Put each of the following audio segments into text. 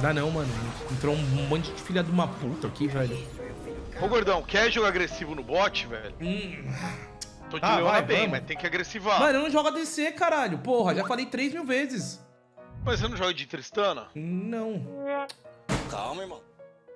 Dá não, mano. Entrou um monte de filha de uma puta aqui, velho. Ô, gordão, quer jogar agressivo no bot, velho? Tô de Leona bem, mas tem que agressivar. Mano, eu não jogo ADC, caralho. Porra, já falei 3.000 vezes. Mas você não joga de Tristana? Não. Calma, irmão.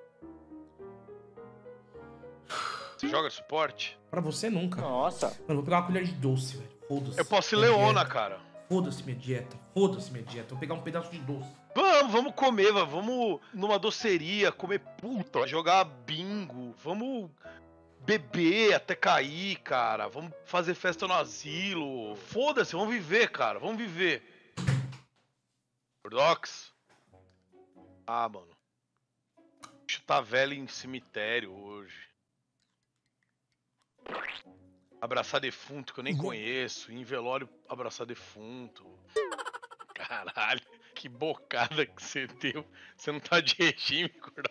Você joga suporte? Pra você nunca. Nossa. Mano, vou pegar uma colher de doce, velho. Foda-se. Eu posso ir Minha Leona, dieta. cara. Foda-se minha dieta. Foda-se minha dieta. Vou pegar um pedaço de doce. Vamos comer, vamos numa doceria, comer puta, jogar bingo, vamos beber até cair, cara. Vamos fazer festa no asilo. Foda-se, vamos viver, cara. Vamos viver. Ordox? Ah, mano. Chutar velho em cemitério hoje. Abraçar defunto que eu nem conheço. Em velório, abraçar defunto. Caralho, que bocada que você deu. Você não tá de regime, gordão.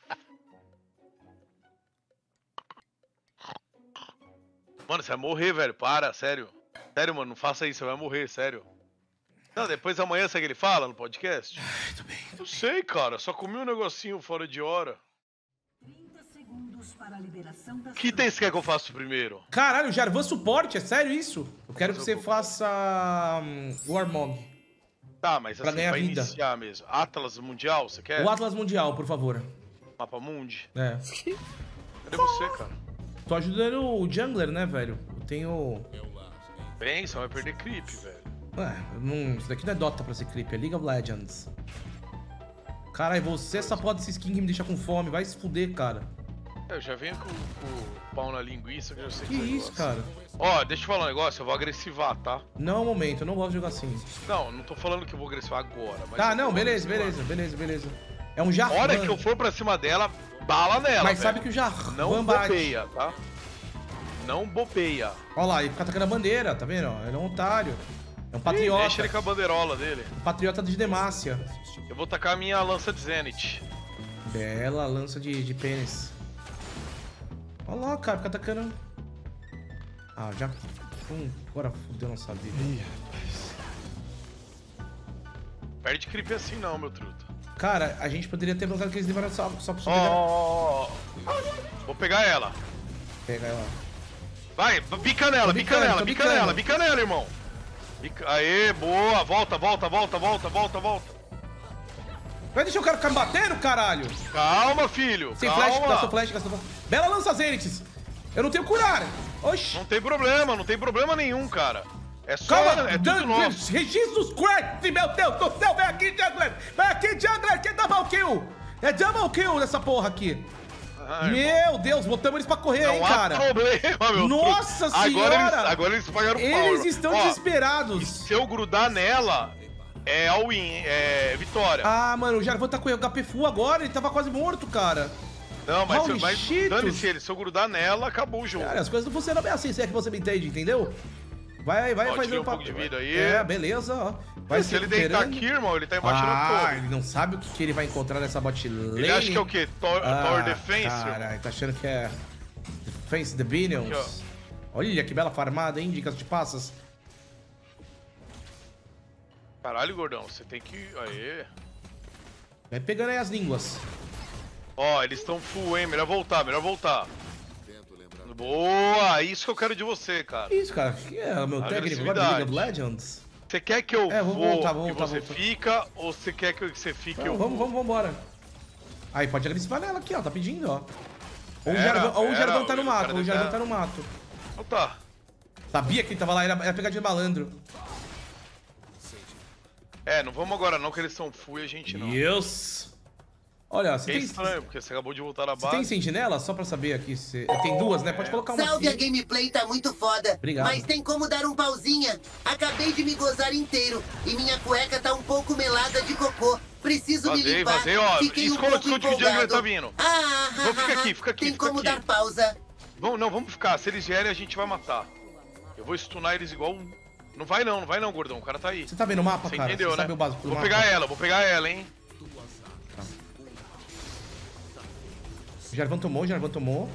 Mano, você vai morrer, velho. Para, sério. Sério, mano, não faça isso, você vai morrer, sério. Não, depois amanhã, sabe o que ele fala no podcast? Ai, tô bem. Eu sei, cara, só comi um negocinho fora de hora. 30 segundos para a liberação da Que item você quer que eu faça primeiro? Caralho, Jarvan suporte, é sério isso? Eu quero que Mas você eu- faça Warmog. Tá, mas Pra assim, ganhar pra vida. iniciar mesmo. Atlas Mundial, você quer? O Atlas Mundial, por favor. Mapa Mundi? É. Cadê você, cara? Tô ajudando o jungler, né, velho? Eu tenho... Bem, você vai perder creep, velho. Isso daqui não é Dota pra ser creep, é League of Legends. Caralho, você, essa porra desse skin que me deixa com fome. Vai se fuder, cara. Eu já venho com o pau na linguiça, que eu já sei Que você isso, gosta. cara? Ó, deixa eu falar um negócio, eu vou agressivar, tá? Não é o momento, eu não gosto de jogar assim. Não, não tô falando que eu vou agressivar agora, mas... Tá, eu não, vou beleza, agressivar. beleza. É um Jarvan. A hora que eu for pra cima dela, bala nela, Mas velho. sabe que o Jarvan Não bate. bobeia, tá? Não bobeia. Olha lá, ele fica atacando a bandeira, tá vendo? Ele é um otário. É um Ih, patriota. deixa ele com a bandeirola dele. Um patriota de Demacia. Eu vou tacar a minha lança de Zenith. Bela lança de pênis. Olha lá, cara, fica atacando. Ah, já. Agora fudeu nossa vida. Perde creep assim não, meu truta. Cara, a gente poderia ter colocado aqueles livros só pra subir. Ó. Vou pegar ela. Pega ela. Vai, bica nela, Tô bica bicando, nela, tô bica bicando. nela, bica nela, irmão. Aê, boa, volta. Vai deixar o cara ficar me batendo, caralho? Calma, filho, Sem calma. flash, gastou flash. Bela lança Zenith. Eu não tenho curar. Oxi. Não tem problema nenhum, cara. É só, Calma, é tudo nosso. Jesus Christ, meu Deus do céu, vem aqui, jungler. Vem aqui, jungler, que é double kill. É double kill nessa porra aqui. Ah, irmão. Meu Deus, botamos eles pra correr, Não hein, há cara. problema, meu Nossa truta. senhora. Agora eles pagaram o pau, Eles irmão. estão Ó, desesperados. E se eu grudar nela, é all-in, é vitória. Ah, mano, o Jarvan tá com o HP full agora, ele tava quase morto, cara. Não, mas Holy vai Cheetos. dane-se ele. Se eu grudar nela, acabou o jogo. Cara, as coisas não funcionam bem assim, se é que você me entende, entendeu? Vai Ó, fazer tirei o um pouco de vida aí. É, beleza, ó. Vai Se ele deitar aqui, irmão, ele tá embaixo da torre. ele não sabe o que ele vai encontrar nessa bot lane. Ele acha que é o quê? Tower Defense? Caralho, tá achando que é Defense the Billions. Aqui, Olha que bela farmada, hein, dicas de passas. Caralho, gordão, você tem que... Aê. Vai pegando aí as línguas. Ó, eles estão full, hein? Melhor voltar. Boa! Isso que eu quero de você, cara. Isso, cara, que é o meu técnico agora de League of Legends? Você quer que eu Vamos vou voltar, e você fica, ou você quer que você fique e eu Vamos, vou? vambora. Aí, pode agressivar nela aqui, ó, tá pedindo, ó. Ou Pera, o Jarvan tá no o mato, cara ou o Jarvan tá- tá no mato. Então tá. Sabia que ele tava lá, era pegadinha de malandro. É, não vamos agora não, que eles são full e a gente não. Yes! Olha, você É tem, estranho, porque você acabou de voltar na você tem base. sentinela? Só pra saber aqui se... Tem duas, né? Pode colocar uma Salve, a aqui. gameplay tá muito foda. Obrigado. Mas tem como dar um pauzinha? Acabei de me gozar inteiro e minha cueca tá um pouco melada de cocô. Preciso me Vazei, limpar. vazei, ó. Fiquei Esconde um pouco que o Jungler empolgado. tá vindo. Ah, Vamos, fica aqui, Tem fica como aqui. dar pausa. Vamos ficar. Se eles vierem, a gente vai matar. Eu vou stunar eles igual um... Não vai não, gordão. O cara tá aí. Você tá vendo o mapa, Você cara? entendeu, Você né? sabe o básico do Vou mapa? pegar ela, hein? O Jarvan tomou.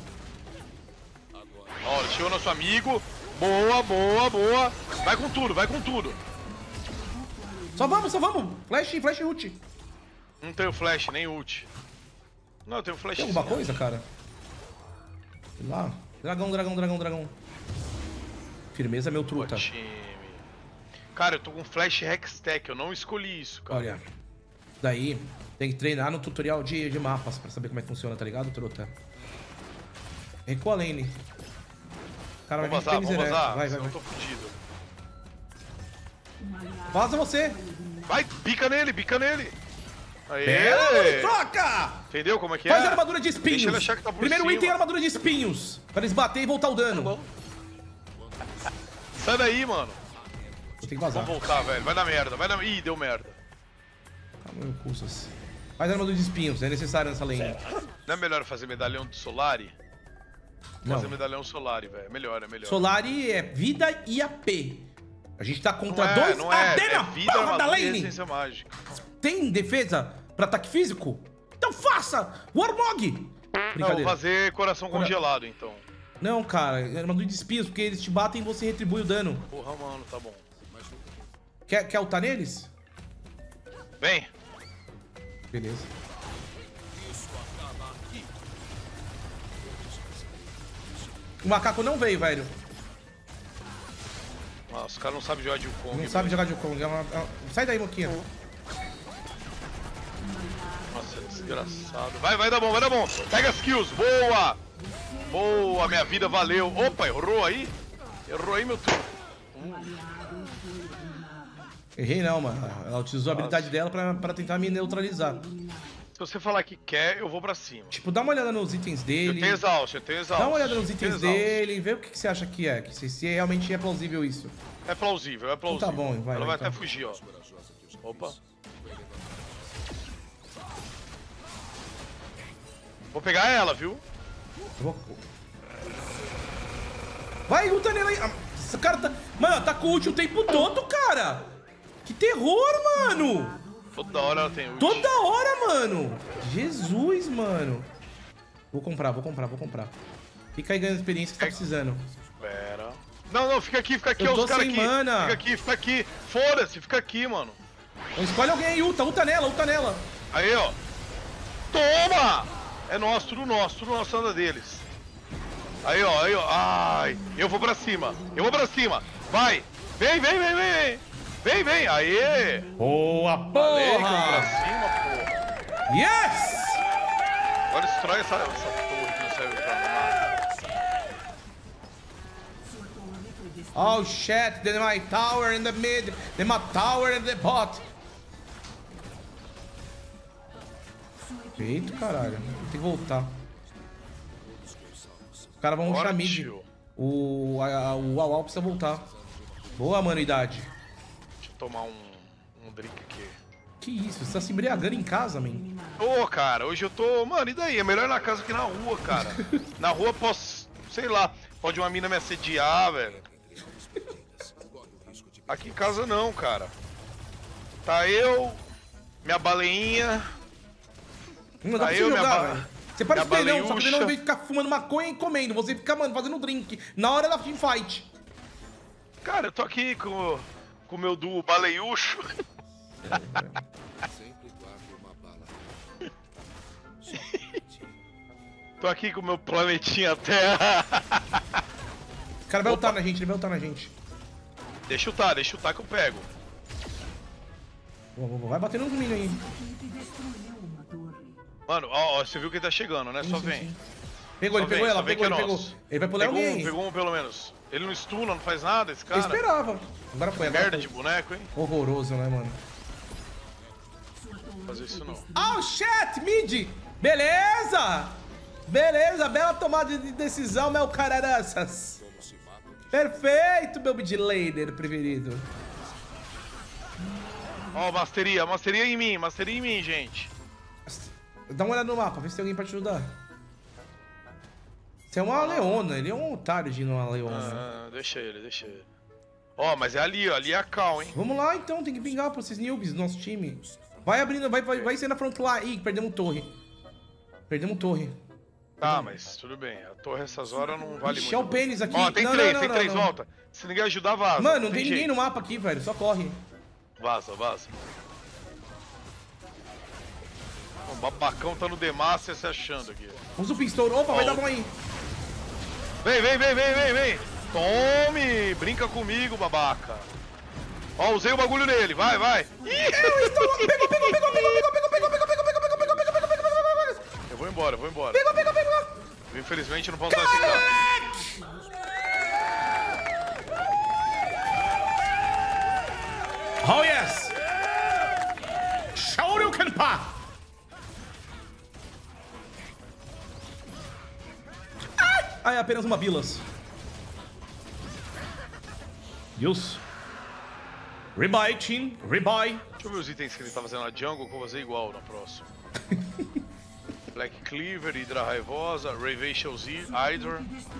Ó, chegou nosso amigo. Boa. Vai com tudo. Só vamos. Flash ult. Não tenho flash, nem ult. Não, eu tenho flash. Tem alguma coisa, cara? Sei lá. Dragão. Firmeza, meu truta. Time. Cara, eu tô com flash Hextech, eu não escolhi isso, cara. Olha. Daí, tem que treinar no tutorial de mapas pra saber como é que funciona, tá ligado, truta? Recua a lane. Cara, Vamos vazar. Vai. Eu tô fudido. Vaza você! Vai, bica nele. Aê! Pera, troca! Entendeu como é que Faz é? armadura de espinhos. Deixa ele achar que tá por Primeiro cima. item é armadura de espinhos. Pra eles bater e voltar o dano. Tá bom. Sai daí, mano. Eu tenho que vazar. Vamos voltar, velho. Vai dar merda. Ih, deu merda. Calma, meu Cursas. Faz armadura de espinhos, é necessário nessa lane. Não é melhor fazer medalhão de Solari? Não. Fazer medalhão Solari, velho. É melhor. Solari é vida e AP. A gente tá contra dois não é, AD na vida, porra da armadura e lane. resistência mágica. Tem defesa pra ataque físico? Então faça! Warmog! Não, vou Brincadeira. fazer coração congelado, então. Não, cara, é armadura de espinhos, porque eles te batem e você retribui o dano. Porra, mano, tá bom. Quer ultar neles? Vem. Beleza. O macaco não veio, velho. Nossa, os caras não sabem jogar de Wukong. Não sabe jogar de Wukong. Sai daí, Moquinha. Nossa, desgraçado. Vai dar bom. Pega as kills. Boa, minha vida valeu. Opa, errou aí, meu truque. Errei não, mano. Ela utilizou a habilidade dela pra tentar me neutralizar. Se você falar que quer, eu vou pra cima. Tipo, dá uma olhada nos itens dele. Eu tenho exausto. Dá uma olhada nos itens dele, vê o que você acha que é. Se realmente é plausível isso. É plausível. Então tá bom, vai. Ela vai então. até fugir, ó. Opa. Vou pegar ela, viu? Vai, luta nele aí. Esse cara tá... Mano, tá com ult o tempo todo, cara. Que terror, mano. Toda hora ela tem ult. Toda hora, mano. Jesus, mano. Vou comprar. Fica aí ganhando experiência que você tá precisando. Pera. Não, fica aqui, Eu tô os caras sem aqui. mana. Fica aqui. Foda-se, fica aqui, mano. Então escolhe alguém aí, ulta nela. Aí, ó. Toma! É nosso, tudo nosso anda deles. Aí, ó. Ai, eu vou pra cima. Vai. Vem. Aê. Boa, Falei que eu vou pra porra. cima, porra. Yes! Agora destrói essa torre que não serve pra nada. Oh shit, then my tower in the mid, then my tower in the bot. Feito, caralho. Tem que voltar. Os caras vão rushar mid. Tio. O Uau precisa voltar. Boa, manuidade. Deixa eu tomar um drink aqui. Que isso? Você tá se embriagando em casa, man? Ô, cara, hoje eu tô... Mano, e daí? É melhor na casa que na rua, cara. Na rua posso... Sei lá. Pode uma mina me assediar, velho. Aqui em casa não, cara. Tá eu... Minha baleinha... Não dá pra Aí você eu, minha jogar, ba- velho. Você pode minha escolher não, só que você não baleiucha. vem ficar fumando maconha e comendo. Você fica, mano, fazendo drink. Na hora da teamfight. Cara, eu tô aqui com o meu duo baleiucho. Tô aqui com o meu planetinha Terra. O cara vai ultar na gente, ele vai ultar na gente. Deixa eu lutar que eu pego. Vai batendo nos minions aí. Mano, ó, você viu que ele tá chegando, né? Só vem. Pegou, Só ele pegou vem, ela, só vem pegou, que é ele pegou. nosso. Ele vai pular alguém. Pegou um pelo menos. Ele não stuna, não faz nada, esse Eu cara. esperava. Agora foi, agora Merda foi. de boneco, hein? Horroroso, né, mano? Não fazer isso não. Oh, shit, mid! Beleza! Beleza, bela tomada de decisão, meu cararaças. Perfeito, meu mid laner preferido. Ó, masteria em mim, gente. Dá uma olhada no mapa, vê se tem alguém pra te ajudar. Você é uma leona, ele é um otário de ir numa leona. Ah, deixa ele. Ó, mas é ali, ó. Ali é a Cal, hein? Vamos lá então, tem que pingar pra esses newbies do nosso time. Vai abrindo, vai ser na front lá. Ih, perdemos torre. Tá, mas tudo bem. A torre essas horas não vale Ixi, muito. é o pênis aqui. Ó, tem Não, três, não, tem não, três, não. volta. Se ninguém ajudar, vaza. Mano, não tem ninguém jeito. no mapa aqui, velho. Só corre. Vaza. babacão tá no Demacia se achando aqui. Usa o pistol. Opa, vai dar bom aí. Vem. Tome! Brinca comigo, babaca. Ó, usei o bagulho nele. Vai. Eu vou embora. Pegou. Infelizmente não posso dar esse carro. Oh, yes! Shoryuken Pa! Ai, apenas uma bilas. Deus. Rebuy, Team. Rebuy. Deixa eu ver os itens que ele tá fazendo na jungle, que eu vou fazer igual na próxima. Black Cleaver, Hydra Raivosa, Ravation Z, Hydra.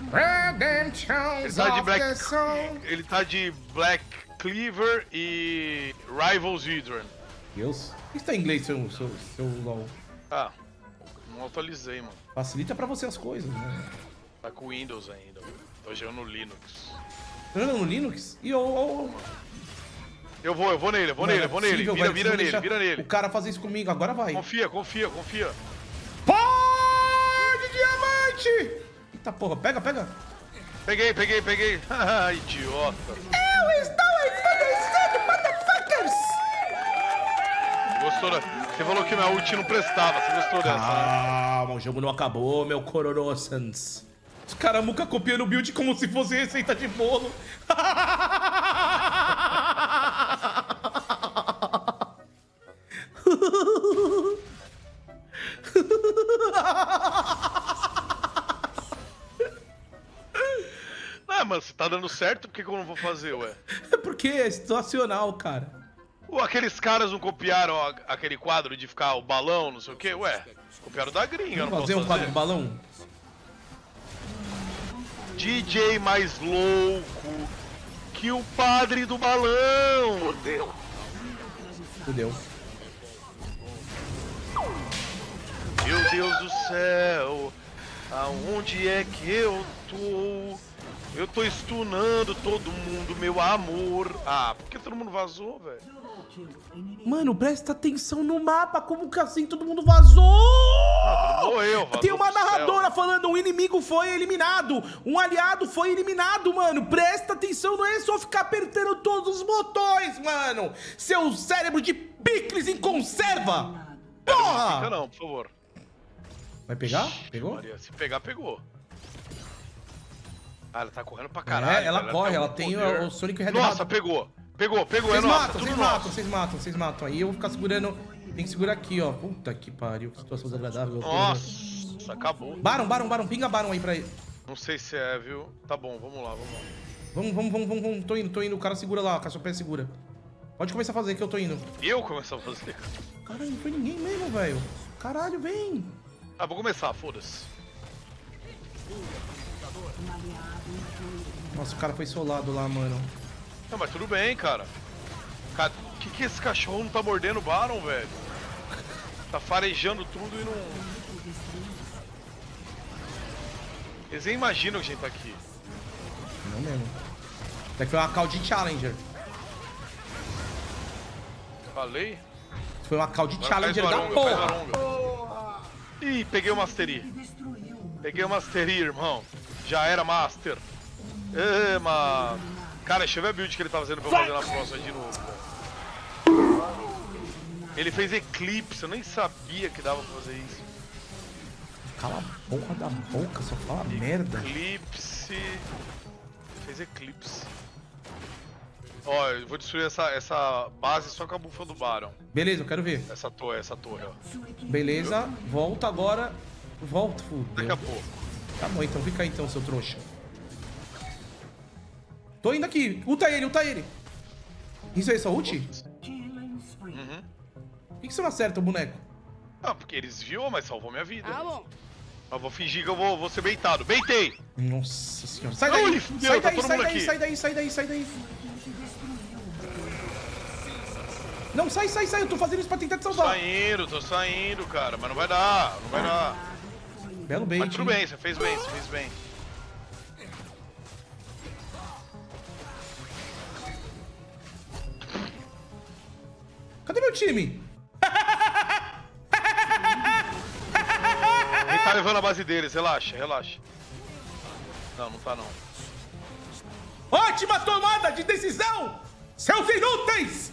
Ele tá de Black Cleaver e Rivals Hydra. Deus. O que tá em inglês, seu LOL? Ah, não atualizei, mano. Facilita pra você as coisas, né? Tá com Windows ainda. Tô jogando no Linux. Tá jogando no Linux? E Eu vou nele. Vira nele. O cara fazer isso comigo, agora vai. Confia. Pô, de diamante! Eita porra, pega. Peguei. Idiota. Eu estou enfraquecendo, motherfuckers! Gostou da... Você falou que minha ult não prestava, você gostou dessa, né? Calma, o jogo não acabou, meu Kororo-sans. Os caras nunca copiando o build como se fosse receita de bolo. Ah, mano, se tá dando certo, por que eu não vou fazer, ué? É porque é situacional, cara. Aqueles caras não copiaram aquele quadro de ficar o balão, não sei o quê? Ué, copiaram da gringa, eu não Fazer posso um quadro de balão? DJ mais louco que o padre do balão. Fudeu. Meu Deus do céu, aonde é que eu tô? Eu tô stunando todo mundo, meu amor. Ah, por que todo mundo vazou, velho? Mano, presta atenção no mapa, como que assim todo mundo vazou? Morreu, Tem uma narradora falando, um inimigo foi eliminado, um aliado foi eliminado, mano. Presta atenção, não é só ficar apertando todos os botões, mano. Seu cérebro de picles em conserva. Porra! Não fica não, por favor. Vai pegar? Pegou? Maria, se pegar, pegou. Ah, ela tá correndo pra caralho. É, ela corre, ela tem o Sonic Red. Nossa, pegou. Vocês matam. Aí eu vou ficar segurando. Tem que segurar aqui, ó. Puta que pariu, que situação desagradável. Nossa, acabou. Baron, pinga Baron aí pra ele. Não sei se é, viu? Tá bom, vamos lá. Vamos. Tô indo. O cara segura lá, o Cassiopeia segura. Pode começar a fazer que eu tô indo. Eu começar a fazer? Caralho, não foi ninguém mesmo, velho. Caralho, vem. Ah, vou começar, foda-se. Nossa, o cara foi solado lá, mano. Não, mas tudo bem, cara. Que esse cachorro não tá mordendo o Baron, velho? Tá farejando tudo e não... Eles nem imaginam que a gente tá aqui. Não mesmo. Isso aqui foi uma call de Challenger. Falei? Isso foi uma call de Challenger da porra. Ih, peguei o Mastery. Irmão. Já era Master. Mano. Cara, deixa eu ver a build que ele tá fazendo pra eu fazer na próxima de novo. Ele fez Eclipse, eu nem sabia que dava pra fazer isso. Cala a porra da boca, só fala merda. Eclipse. Fez Eclipse. Ó, eu vou destruir essa base só com a bufa do Baron. Beleza, eu quero ver. Essa torre, ó. Beleza, volta agora. Volta, fudeu. Daqui a pouco. Tá bom, então fica aí então, seu trouxa. Tô indo aqui. Ulta ele. Isso aí é só ult? Uhum. Por que você não acerta o boneco? Ah, porque ele desviou, mas salvou minha vida. Ah, bom. Eu vou fingir que eu vou ser baitado. Beitei! Nossa senhora. Sai daí! Sai daí! Não, sai! Eu tô fazendo isso pra tentar te salvar. Tô saindo, cara. Mas não vai dar. Belo bait. Mas tudo bem, você fez bem. Cadê meu time? Tá levando a base deles, relaxa, relaxa. Não, não tá não. Ótima tomada de decisão, seus inúteis!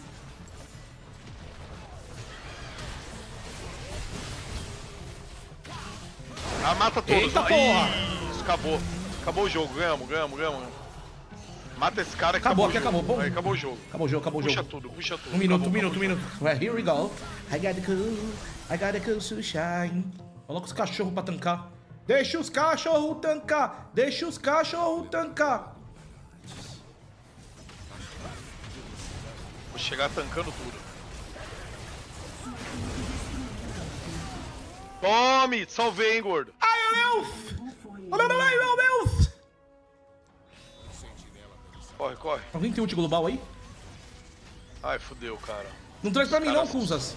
Ah, mata todos. Eita, porra! Isso, acabou. Acabou o jogo, ganhamos. Mata esse cara que Acabou, acabou. acabou. Bom. Aí, acabou o jogo. Acabou o jogo. Puxa tudo. Um minuto. Acabou. Here we go. I gotta go to shine. Coloca os cachorros pra tancar. Deixa os cachorros tancar. Vou chegar tancando tudo. Tome! Salvei, hein, gordo. Ai, meu Deus! Corre. Alguém tem ult global aí? Ai, fudeu, cara. Não traz pra mim não, Caras- Kuzas.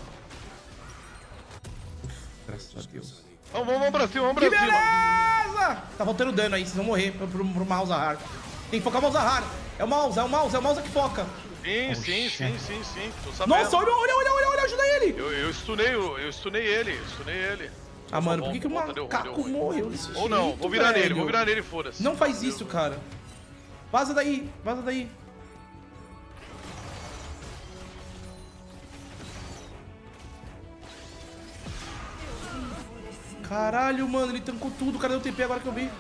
Graças a Deus. Vamos pra cima, Que beleza! Tá faltando dano aí, vocês vão morrer pro Malzahar. Tem que focar o Malzahar. É o Malza que foca. Sim. Tô sabendo. Nossa, olha, ajuda ele! Eu stunei ele. Ah, mano, Bom, por que o bom, deu macaco ruim. morreu desse jeito, Ou não, vou virar nele, foda-se. Não faz isso, cara. Vaza daí. Caralho, mano, ele tancou tudo. Cadê o TP agora que eu vi?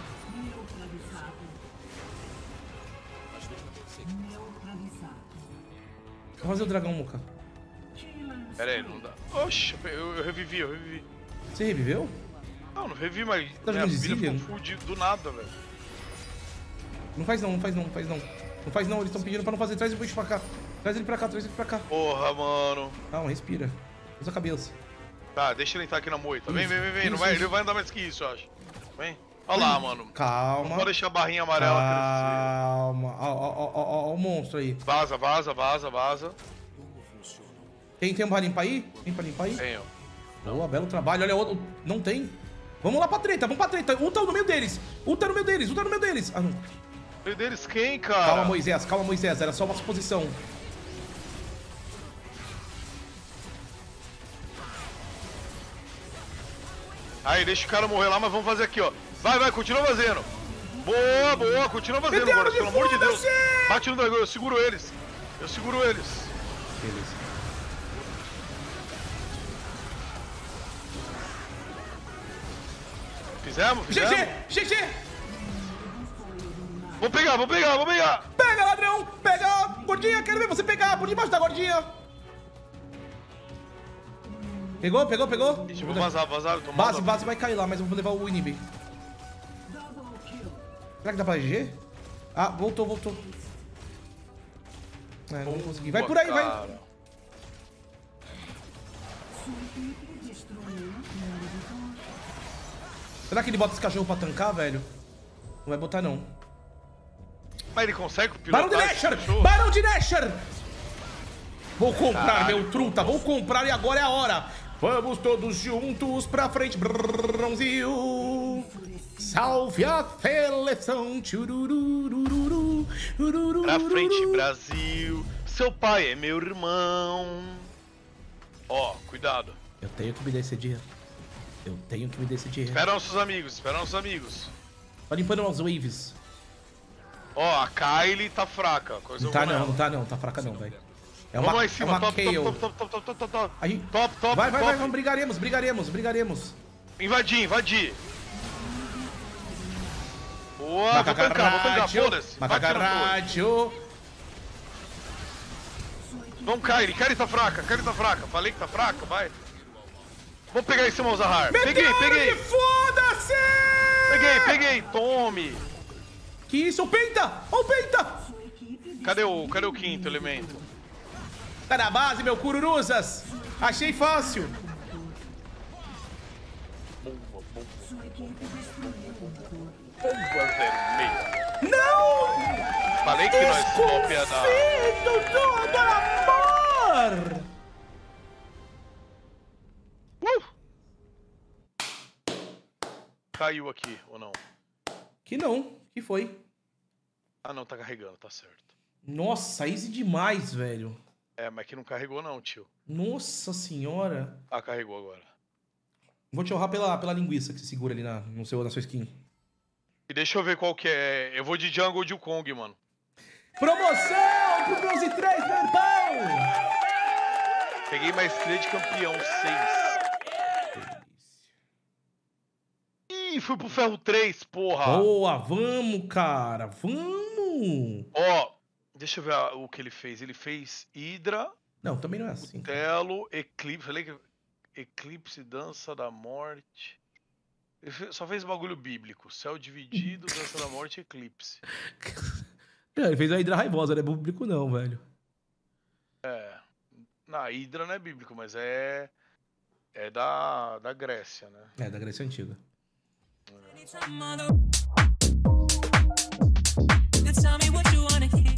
Vou fazer o dragão, Muka. Pera aí, não dá. Oxe, eu revivi. Você reviveu? Não revi, mas Tá minha jogando vida Zillion? ficou fudida do nada, velho. Não faz não, eles estão pedindo pra não fazer. Traz o bicho pra cá. Traz ele pra cá. Porra, mano. Calma, respira. Usa a cabeça. Tá, deixa ele entrar aqui na moita. Vem. Isso, Ele vai andar mais que isso, eu acho. Vem. Olha lá, mano. Calma. Não pode deixar a barrinha amarela Calma. Ó o monstro aí. crescer. Vaza. Tem pra limpar aí? Tem, ó. Boa, belo trabalho. Olha, outro. Não tem. Vamos lá pra treta. Um tá no meio deles. Ah, não. Meio deles quem, cara? Calma, Moisés. Era só uma suposição. Aí, deixa o cara morrer lá, mas vamos fazer aqui, ó. Vai, continua fazendo. Boa, continua fazendo Meteoro agora, de pelo amor de Deus. foda-se! Bate no dragão, eu seguro eles. Beleza. Fizemos? GG! Vou pegar. Pega, ladrão! Pega! Gordinha, quero ver você pegar por debaixo da gordinha. Pegou? Deixa eu vazar, eu tô Base mal. vai cair lá, mas eu vou levar o inib. Será que dá pra GG? Ah, voltou. É, não vou conseguir. Vai por aí, vai. Cara. Será que ele bota esse cachorro pra tancar, velho? Não vai botar, não. Mas ele consegue pilotar Barão de esse Nashor! cachorro? Barão de Nashor! Vou comprar, Caralho, meu truta, vou comprar e agora é a hora. Vamos todos juntos pra frente, Brasil. Salve a seleção. Tchurururururu, Pra frente, Brasil. Seu pai é meu irmão. Ó, cuidado. Eu tenho que me decidir. Espera nossos amigos. Tá limpando as waves. Ó, a Kylie tá fraca. Coisa Não tá alguma nela. não, tá fraca não, velho. É Vamos uma, lá em é cima, uma top. A gente... Top. Vai, vamos, brigaremos. Invadir. Boa, vou tancar, foda-se. Bate na torre. Macacarrádio. Vamos, Kylie tá fraca. Falei que tá fraca, vai. Vamos pegar esse Malzahar. Peguei. Foda-se! Peguei, tome. Que isso, o Penta! Ó o Penta! Cadê o quinto elemento? Tá na base, meu Cururuzas! Achei fácil! Bomba vermelha. Não! Falei que nós swap ia dar. Desconfio todo amor! Caiu aqui, ou não? Que não, que foi? Ah, não, tá carregando, tá certo. Nossa, easy demais, velho. É, mas que não carregou não, tio. Nossa senhora. Ah, carregou agora. Vou te honrar pela linguiça que você segura ali na sua skin. E deixa eu ver qual que é. Eu vou de Jungle de Wukong, mano. Promoção pro Bronze 3, meu irmão! Peguei maestria de campeão 6. Ih, fui pro ferro 3, porra. Boa, vamos, cara. Vamos. Ó, deixa eu ver o que ele fez. Ele fez Hydra, Não, também não é assim. Telo, Eclipse. Falei que Eclipse, Dança da Morte. Ele só fez bagulho bíblico. Céu dividido, Dança da Morte e Eclipse. Ele fez a Hydra raivosa, não é público não, velho. Na Hydra não é bíblico, mas é da Grécia, né? É, da Grécia Antiga. Tell me what you wanna hear.